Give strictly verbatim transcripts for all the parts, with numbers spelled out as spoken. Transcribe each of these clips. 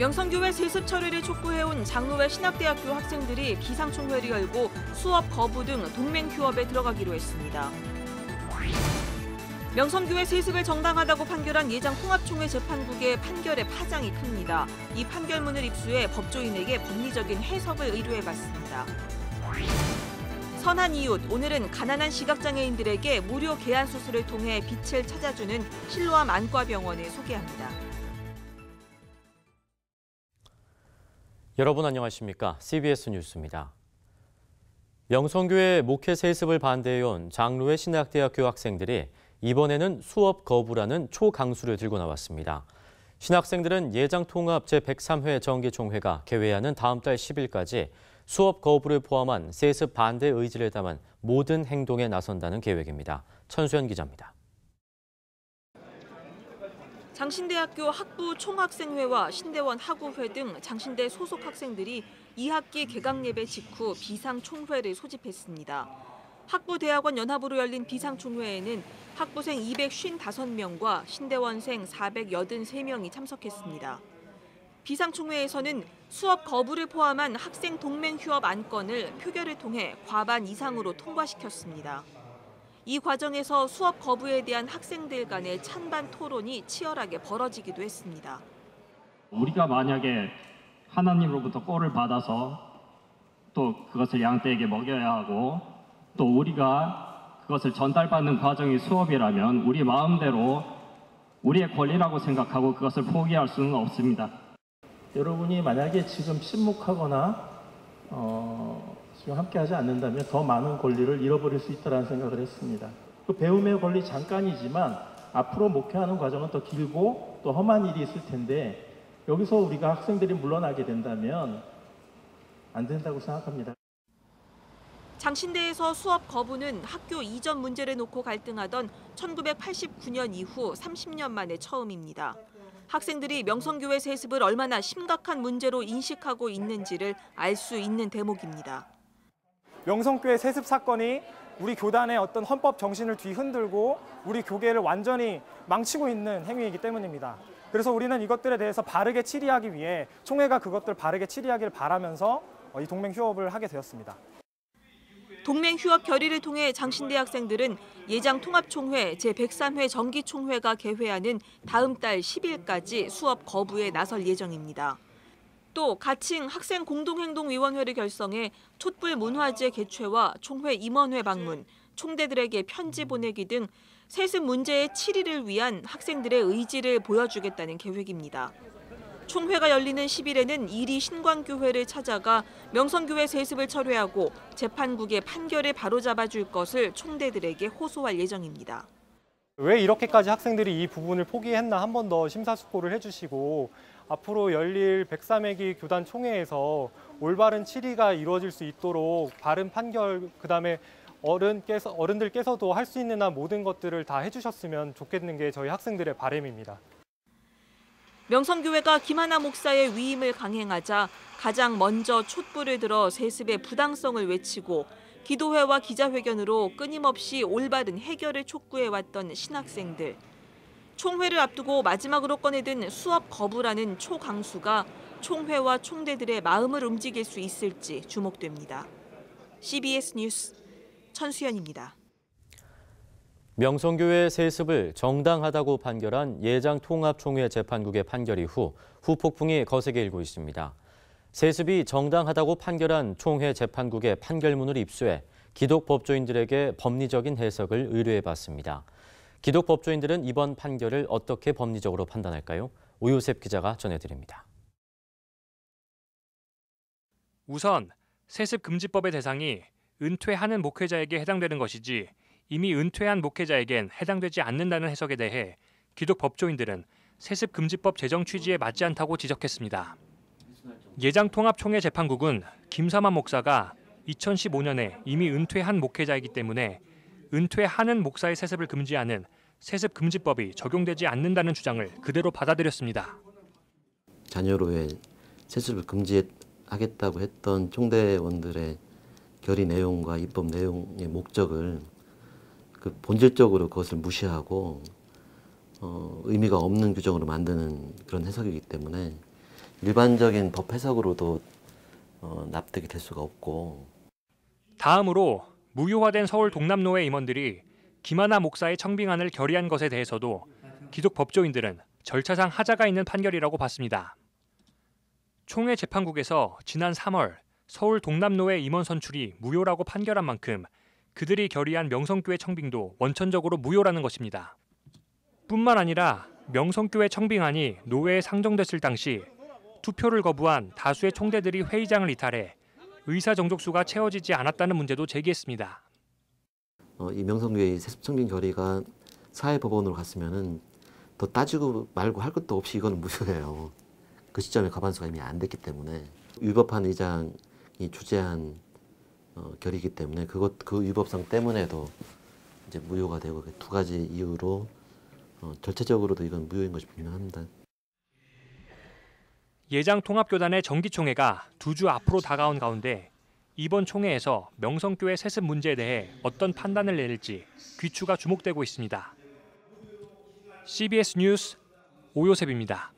명성교회 세습 처리를 촉구해온 장로회 신학대학교 학생들이 비상총회를 열고 수업 거부 등 동맹휴업에 들어가기로 했습니다. 명성교회 세습을 정당하다고 판결한 예장통합총회 재판국의 판결에 파장이 큽니다. 이 판결문을 입수해 법조인에게 법리적인 해석을 의뢰해봤습니다. 선한 이웃, 오늘은 가난한 시각장애인들에게 무료 개안 수술을 통해 빛을 찾아주는 실로암 안과병원을 소개합니다. 여러분 안녕하십니까? 씨비에스 뉴스입니다. 명성교회 목회 세습을 반대해온 장로회 신학대학교 학생들이 이번에는 수업 거부라는 초강수를 들고 나왔습니다. 신학생들은 예장통합 제백삼 회 정기총회가 개회하는 다음 달 십 일까지 수업 거부를 포함한 세습 반대 의지를 담은 모든 행동에 나선다는 계획입니다. 천수연 기자입니다. 장신대학교 학부 총학생회와 신대원 학우회 등 장신대 소속 학생들이 이 학기 개강 예배 직후 비상총회를 소집했습니다. 학부대학원 연합으로 열린 비상총회에는 학부생 이백오십오 명과 신대원생 사백팔십삼 명이 참석했습니다. 비상총회에서는 수업 거부를 포함한 학생 동맹 휴업 안건을 표결을 통해 과반 이상으로 통과시켰습니다. 이 과정에서 수업 거부에 대한 학생들 간의 찬반 토론이 치열하게 벌어지기도 했습니다. 우리가 만약에 하나님으로부터 꼴을 받아서 또 그것을 양떼에게 먹여야 하고 또 우리가 그것을 전달받는 과정이 수업이라면 우리 마음대로 우리의 권리라고 생각하고 그것을 포기할 수는 없습니다. 여러분이 만약에 지금 침묵하거나 어, 지금 함께하지 않는다면 더 많은 권리를 잃어버릴 수 있다는 생각을 했습니다. 그 배움의 권리 잠깐이지만 앞으로 목회하는 과정은 더 길고 또 험한 일이 있을 텐데 여기서 우리가 학생들이 물러나게 된다면 안 된다고 생각합니다. 장신대에서 수업 거부는 학교 이전 문제를 놓고 갈등하던 천구백팔십구 년 이후 삼십 년 만에 처음입니다. 학생들이 명성교회 세습을 얼마나 심각한 문제로 인식하고 있는지를 알 수 있는 대목입니다. 명성교회 세습 사건이 우리 교단의 어떤 헌법 정신을 뒤흔들고 우리 교계를 완전히 망치고 있는 행위이기 때문입니다. 그래서 우리는 이것들에 대해서 바르게 치리하기 위해 총회가 그것들 바르게 치리하기를 바라면서 이 동맹 휴업을 하게 되었습니다. 동맹 휴업 결의를 통해 장신대 학생들은 예장통합총회 제백삼 회 정기총회가 개회하는 다음 달 십 일까지 수업 거부에 나설 예정입니다. 또 가칭 학생공동행동위원회를 결성해 촛불 문화제 개최와 총회 임원회 방문, 총대들에게 편지 보내기 등 세습 문제의 치리를 위한 학생들의 의지를 보여주겠다는 계획입니다. 총회가 열리는 십 일에는 이리 신광교회를 찾아가 명성교회 세습을 철회하고 재판국의 판결을 바로잡아줄 것을 총대들에게 호소할 예정입니다. 왜 이렇게까지 학생들이 이 부분을 포기했나 한 번 더 심사숙고를 해주시고 앞으로 열릴 백삼 회기 교단 총회에서 올바른 치리가 이루어질 수 있도록 바른 판결, 그다음에 어른께서, 어른들께서도 할 수 있는 한 모든 것들을 다 해주셨으면 좋겠는 게 저희 학생들의 바람입니다. 명성교회가 김하나 목사의 위임을 강행하자 가장 먼저 촛불을 들어 세습의 부당성을 외치고 기도회와 기자회견으로 끊임없이 올바른 해결을 촉구해왔던 신학생들. 총회를 앞두고 마지막으로 꺼내든 수업 거부라는 초강수가 총회와 총대들의 마음을 움직일 수 있을지 주목됩니다. 씨비에스 뉴스 천수연입니다. 명성교회 세습을 정당하다고 판결한 예장통합총회 재판국의 판결 이후 후폭풍이 거세게 일고 있습니다. 세습이 정당하다고 판결한 총회 재판국의 판결문을 입수해 기독법조인들에게 법리적인 해석을 의뢰해봤습니다. 기독법조인들은 이번 판결을 어떻게 법리적으로 판단할까요? 오유셉 기자가 전해드립니다. 우선 세습금지법의 대상이 은퇴하는 목회자에게 해당되는 것이지 이미 은퇴한 목회자에겐 해당되지 않는다는 해석에 대해 기독법조인들은 세습금지법 제정 취지에 맞지 않다고 지적했습니다. 예장통합총회 재판국은 김삼환 목사가 이천십오 년에 이미 은퇴한 목회자이기 때문에 은퇴하는 목사의 세습을 금지하는 세습금지법이 적용되지 않는다는 주장을 그대로 받아들였습니다. 자녀로의 세습을 금지하겠다고 했던 총대원들의 결의 내용과 입법 내용의 목적을 그 본질적으로 그것을 무시하고 어, 의미가 없는 규정으로 만드는 그런 해석이기 때문에 일반적인 법 해석으로도 어, 납득이 될 수가 없고. 다음으로 무효화된 서울 동남로회 임원들이 김하나 목사의 청빙안을 결의한 것에 대해서도 기독 법조인들은 절차상 하자가 있는 판결이라고 봤습니다. 총회 재판국에서 지난 삼월 서울 동남로회 임원 선출이 무효라고 판결한 만큼 그들이 결의한 명성교회 청빙도 원천적으로 무효라는 것입니다. 뿐만 아니라 명성교회 청빙안이 노회에 상정됐을 당시 투표를 거부한 다수의 총대들이 회의장을 이탈해 의사 정족수가 채워지지 않았다는 문제도 제기했습니다. 어, 이 명성교회 세습 청빙 결의가 사회법원으로 갔으면은 더 따지고 말고 할 것도 없이 이건 무효예요. 그 시점에 과반수가 이미 안 됐기 때문에 위법한 의장이 주재한 어, 결의이기 때문에 그것 그 위법성 때문에도 이제 무효가 되고 두 가지 이유로 어, 절차적으로도 이건 무효인 것이 분명합니다. 예장통합교단의 정기총회가 두 주 앞으로 다가온 가운데 이번 총회에서 명성교회 세습 문제에 대해 어떤 판단을 내릴지 귀추가 주목되고 있습니다. 씨비에스 뉴스 오요셉입니다.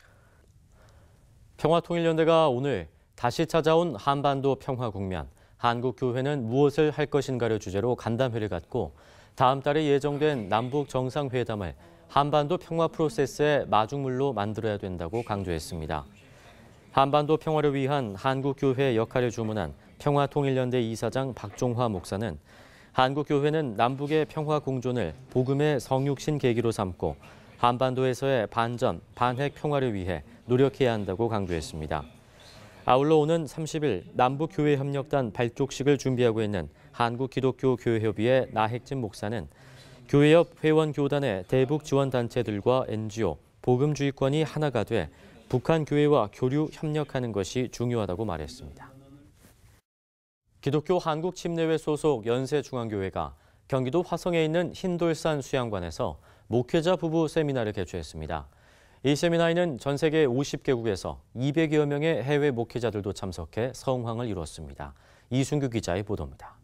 평화통일연대가 오늘 다시 찾아온 한반도 평화 국면, 한국교회는 무엇을 할 것인가를 주제로 간담회를 갖고 다음 달에 예정된 남북 정상회담을 한반도 평화 프로세스의 마중물로 만들어야 된다고 강조했습니다. 한반도 평화를 위한 한국교회의 역할을 주문한 평화통일연대 이사장 박종화 목사는 한국교회는 남북의 평화 공존을 복음의 성육신 계기로 삼고 한반도에서의 반전, 반핵 평화를 위해 노력해야 한다고 강조했습니다. 아울러 오는 삼십 일 남북교회협력단 발족식을 준비하고 있는 한국기독교교회협의회 나핵진 목사는 교회협 회원교단의 대북 지원단체들과 엔지오, 복음주의권이 하나가 돼 북한 교회와 교류 협력하는 것이 중요하다고 말했습니다. 기독교 한국침례회 소속 연세중앙교회가 경기도 화성에 있는 흰돌산 수양관에서 목회자 부부 세미나를 개최했습니다. 이 세미나에는 전 세계 오십 개국에서 이백여 명의 해외 목회자들도 참석해 성황을 이뤘습니다. 이순규 기자의 보도입니다.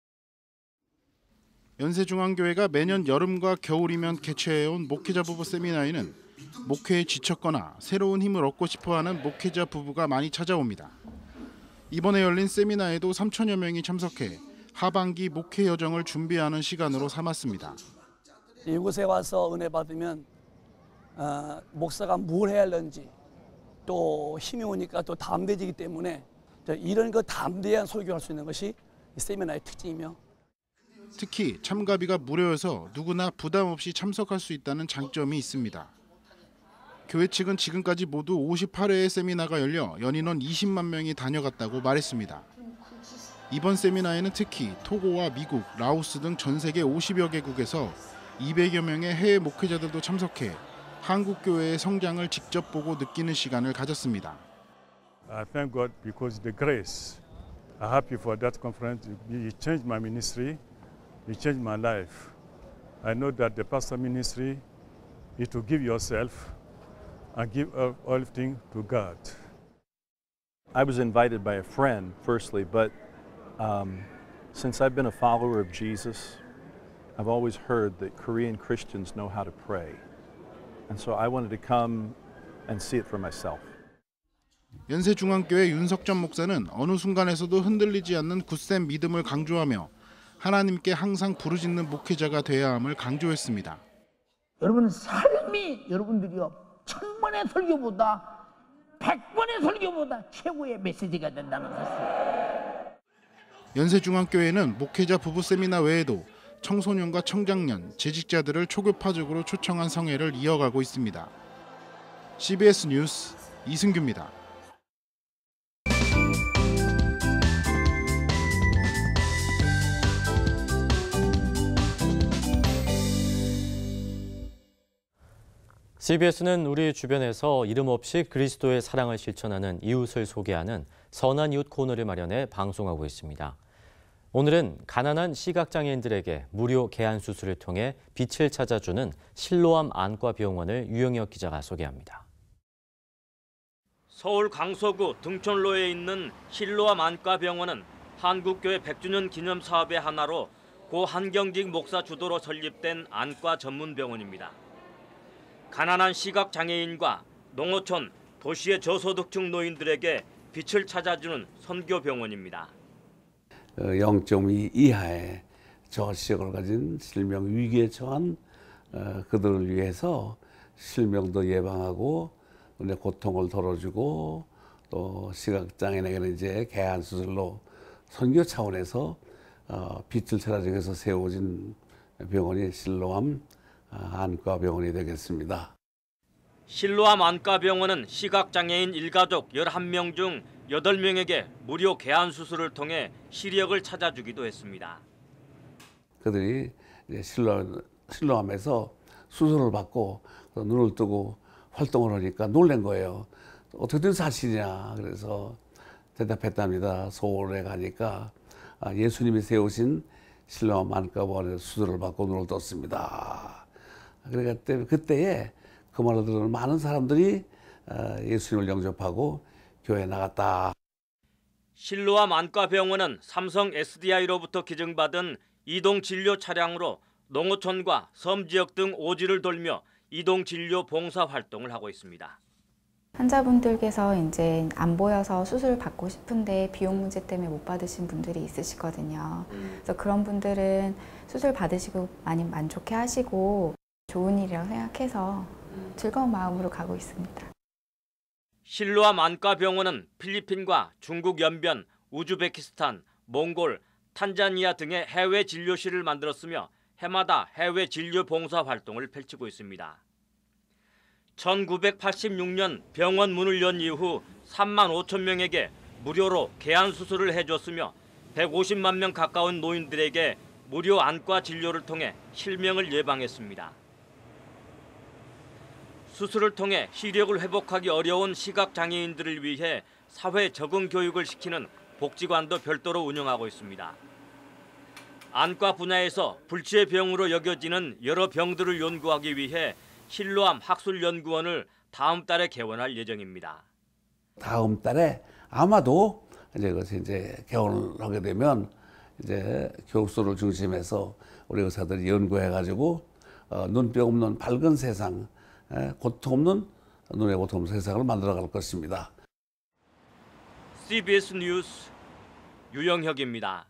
연세중앙교회가 매년 여름과 겨울이면 개최해온 목회자 부부 세미나에는 목회에 지쳤거나 새로운 힘을 얻고 싶어하는 목회자 부부가 많이 찾아옵니다. 이번에 열린 세미나에도 삼천여 명이 참석해 하반기 목회 여정을 준비하는 시간으로 삼았습니다. 이곳에 와서 은혜 받으면 어, 목사가 뭘 해야 하는지 또 힘이 오니까 또 담대해지기 때문에 이런 거 담대한 설교할 수 있는 것이 이 세미나의 특징이며 특히 참가비가 무료여서 누구나 부담 없이 참석할 수 있다는 장점이 있습니다. 교회 측은 지금까지 모두 오십팔 회의 세미나가 열려 연인원 이십만 명이 다녀갔다고 말했습니다. 이번 세미나에는 특히 토고와 미국, 라오스 등 전 세계 오십여 개국에서 이백여 명의 해외 목회자들도 참석해 한국 교회의 성장을 직접 보고 느끼는 시간을 가졌습니다. I thank God because the grace. I'm happy for that conference. It changed my ministry. It changed my life. I know that the pastor ministry is to give yourself and give everything to God. I was invited by a friend, firstly, but um, since I've been a follower of Jesus, I've always heard that Korean Christians know how to pray. And so I wanted to come and see it for myself. 연세중앙교회 윤석전 목사는 어느 순간에서도 흔들리지 않는 굳센 믿음을 강조하며 하나님께 항상 부르짖는 목회자가 되어야 함을 강조했습니다. 여러분 삶이 여러분들이요 천 번의 설교보다 백 번의 설교보다 최고의 메시지가 된다는 것을. 연세중앙교회는 목회자 부부 세미나 외에도 청소년과 청장년, 재직자들을 초교파적으로 초청한 성회를 이어가고 있습니다. 씨비에스 뉴스 이승규입니다. 씨비에스는 우리 주변에서 이름 없이 그리스도의 사랑을 실천하는 이웃을 소개하는 선한 이웃 코너를 마련해 방송하고 있습니다. 오늘은 가난한 시각장애인들에게 무료 개안 수술을 통해 빛을 찾아주는 실로암 안과병원을 유영혁 기자가 소개합니다. 서울 강서구 등촌로에 있는 실로암 안과병원은 한국교회 백 주년 기념 사업의 하나로 고 한경직 목사 주도로 설립된 안과 전문 병원입니다. 가난한 시각장애인과 농어촌, 도시의 저소득층 노인들에게 빛을 찾아주는 선교병원입니다. 영 점 이 이하의 저시력을 가진 실명 위기에 처한 그들을 위해서 실명도 예방하고 눈의 고통을 덜어주고 또 시각장애인에게는 이제 개안 수술로 선교 차원에서 빛을 찾아주기 위해서 세워진 병원이 실로암 안과병원이 되겠습니다. 실로암 안과병원은 시각장애인 일가족 열한 명 중 여덟 명에게 무료 개안 수술을 통해 시력을 찾아주기도 했습니다. 그들이 이제 실로, 실로암에서 수술을 받고 눈을 뜨고 활동을 하니까 놀란 거예요. 어떻게 된 사실이냐. 그래서 대답했답니다. 서울에 가니까 예수님이 세우신 실로암 안과병원에서 수술을 받고 눈을 떴습니다. 그러니까 그때에 그 말을 들은 많은 사람들이 예수님을 영접하고 교회에 나갔다. 실로암 안과병원은 삼성 에스디아이로부터 기증받은 이동 진료 차량으로 농어촌과 섬 지역 등 오지를 돌며 이동 진료 봉사 활동을 하고 있습니다. 환자분들께서 이제 안 보여서 수술 받고 싶은데 비용 문제 때문에 못 받으신 분들이 있으시거든요. 그래서 그런 분들은 수술 받으시고 많이 만족해 하시고 좋은 일이라고 생각해서 즐거운 마음으로 가고 있습니다. 실로암 안과병원은 필리핀과 중국 연변, 우즈베키스탄, 몽골, 탄자니아 등의 해외 진료실을 만들었으며 해마다 해외 진료 봉사 활동을 펼치고 있습니다. 천구백팔십육 년 병원 문을 연 이후 삼만 오천 명에게 무료로 개안 수술을 해줬으며 백오십만 명 가까운 노인들에게 무료 안과 진료를 통해 실명을 예방했습니다. 수술을 통해 시력을 회복하기 어려운 시각장애인들을 위해 사회 적응 교육을 시키는 복지관도 별도로 운영하고 있습니다. 안과 분야에서 불치의 병으로 여겨지는 여러 병들을 연구하기 위해 실로암 학술연구원을 다음 달에 개원할 예정입니다. 다음 달에 아마도 이제 그것이 이제 개원을 하게 되면 이제 교수를 중심해서 우리 의사들이 연구해가지고 어, 눈병 없는 밝은 세상, 에, 고통 없는 눈의 고통 없는 세상을 만들어갈 것입니다. 씨비에스 뉴스 유영혁입니다.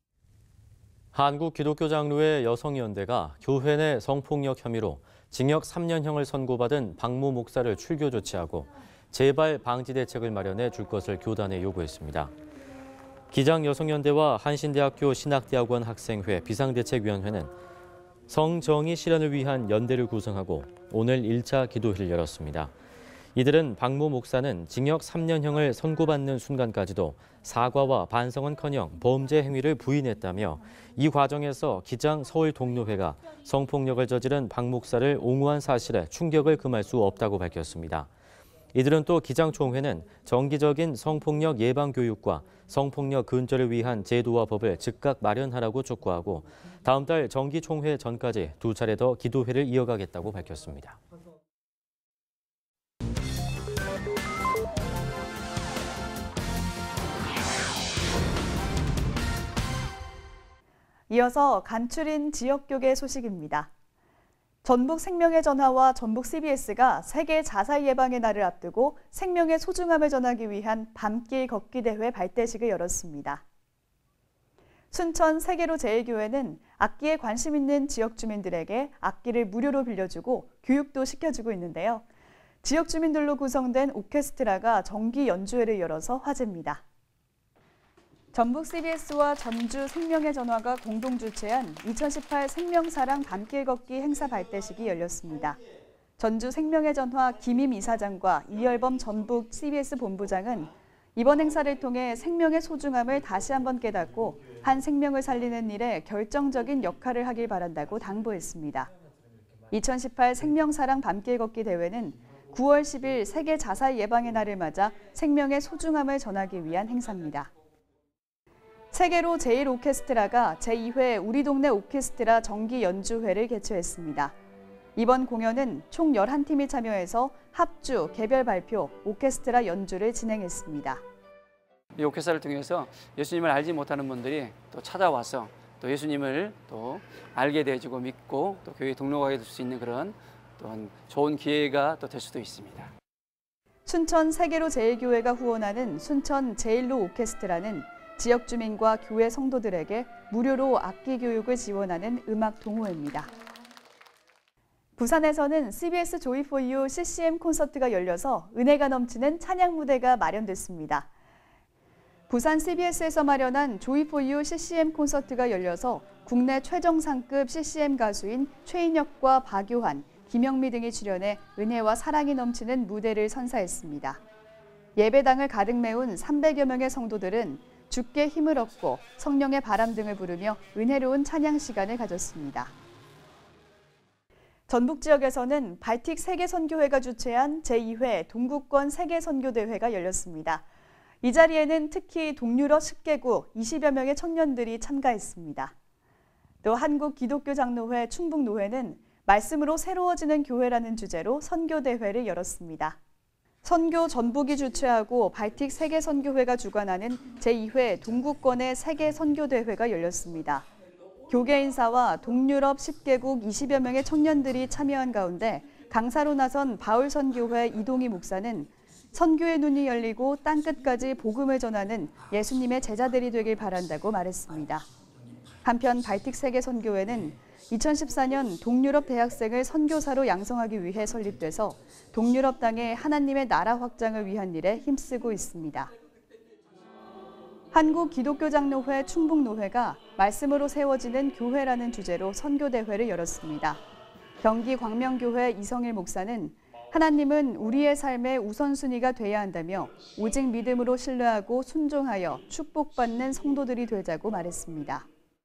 한국 기독교 장로회 여성연대가 교회 내 성폭력 혐의로 징역 삼 년형을 선고받은 박모 목사를 출교 조치하고 재발 방지 대책을 마련해 줄 것을 교단에 요구했습니다. 기장여성연대와 한신대학교 신학대학원 학생회 비상대책위원회는 성정의 실현을 위한 연대를 구성하고 오늘 일 차 기도회를 열었습니다. 이들은 박모 목사는 징역 삼 년형을 선고받는 순간까지도 사과와 반성은커녕 범죄 행위를 부인했다며 이 과정에서 기장 서울동료회가 성폭력을 저지른 박 목사를 옹호한 사실에 충격을 금할 수 없다고 밝혔습니다. 이들은 또 기장총회는 정기적인 성폭력 예방 교육과 성폭력 근절을 위한 제도와 법을 즉각 마련하라고 촉구하고 다음 달 정기총회 전까지 두 차례 더 기도회를 이어가겠다고 밝혔습니다. 이어서 간추린 지역교계 소식입니다. 전북 생명의 전화와 전북 씨비에스가 세계 자살 예방의 날을 앞두고 생명의 소중함을 전하기 위한 밤길 걷기 대회 발대식을 열었습니다. 순천 세계로 제일교회는 악기에 관심 있는 지역 주민들에게 악기를 무료로 빌려주고 교육도 시켜주고 있는데요. 지역 주민들로 구성된 오케스트라가 정기 연주회를 열어서 화제입니다. 전북 씨비에스와 전주 생명의 전화가 공동 주최한 이천십팔 생명사랑 밤길 걷기 행사 발대식이 열렸습니다. 전주 생명의 전화 김임 이사장과 이열범 전북 씨비에스 본부장은 이번 행사를 통해 생명의 소중함을 다시 한번 깨닫고 한 생명을 살리는 일에 결정적인 역할을 하길 바란다고 당부했습니다. 이천십팔 생명사랑 밤길 걷기 대회는 구월 십일 세계 자살 예방의 날을 맞아 생명의 소중함을 전하기 위한 행사입니다. 세계로 제일 오케스트라가 제이 회 우리 동네 오케스트라 정기 연주회를 개최했습니다. 이번 공연은 총 열한 팀이 참여해서 합주, 개별 발표, 오케스트라 연주를 진행했습니다. 이 오케스트라를 통해서 예수님을 알지 못하는 분들이 또 찾아와서 또 예수님을 또 알게 되어주고 믿고 또 교회 동료가 될 수 있는 그런 또한 좋은 기회가 또 될 수도 있습니다. 순천 세계로 제일교회가 후원하는 순천 제일로 오케스트라는 지역 주민과 교회 성도들에게 무료로 악기 교육을 지원하는 음악 동호회입니다. 부산에서는 씨비에스 조이포유 씨씨엠 콘서트가 열려서 은혜가 넘치는 찬양 무대가 마련됐습니다. 부산 씨비에스에서 마련한 조이포유 씨씨엠 콘서트가 열려서 국내 최정상급 씨씨엠 가수인 최인혁과 박요한, 김영미 등이 출연해 은혜와 사랑이 넘치는 무대를 선사했습니다. 예배당을 가득 메운 삼백여 명의 성도들은 주께 힘을 얻고 성령의 바람 등을 부르며 은혜로운 찬양 시간을 가졌습니다. 전북 지역에서는 발틱 세계선교회가 주최한 제이 회 동구권 세계선교대회가 열렸습니다. 이 자리에는 특히 동유럽 십 개국 이십여 명의 청년들이 참가했습니다. 또 한국기독교장로회 충북노회는 말씀으로 새로워지는 교회라는 주제로 선교대회를 열었습니다. 선교 전북이 주최하고 발틱 세계선교회가 주관하는 제이 회 동구권의 세계선교대회가 열렸습니다. 교계 인사와 동유럽 십 개국 이십여 명의 청년들이 참여한 가운데 강사로 나선 바울선교회 이동희 목사는 선교의 눈이 열리고 땅끝까지 복음을 전하는 예수님의 제자들이 되길 바란다고 말했습니다. 한편 발틱 세계선교회는 이천십사 년 동유럽 대학생을 선교사로 양성하기 위해 설립돼서 동유럽 땅의 하나님의 나라 확장을 위한 일에 힘쓰고 있습니다. 한국기독교장로회 충북노회가 말씀으로 세워지는 교회라는 주제로 선교대회를 열었습니다. 경기 광명교회 이성일 목사는 하나님은 우리의 삶의 우선순위가 돼야 한다며 오직 믿음으로 신뢰하고 순종하여 축복받는 성도들이 되자고 말했습니다.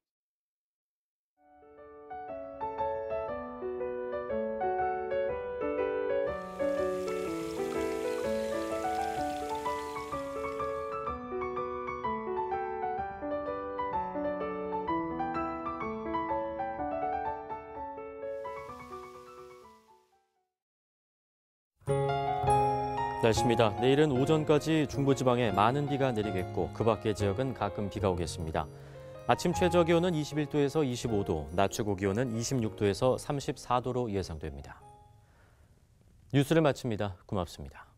날씨입니다. 내일은 오전까지 중부지방에 많은 비가 내리겠고 그 밖의 지역은 가끔 비가 오겠습니다. 아침 최저 기온은 이십일 도에서 이십오 도, 낮 최고 기온은 이십육 도에서 삼십사 도로 예상됩니다. 뉴스를 마칩니다. 고맙습니다.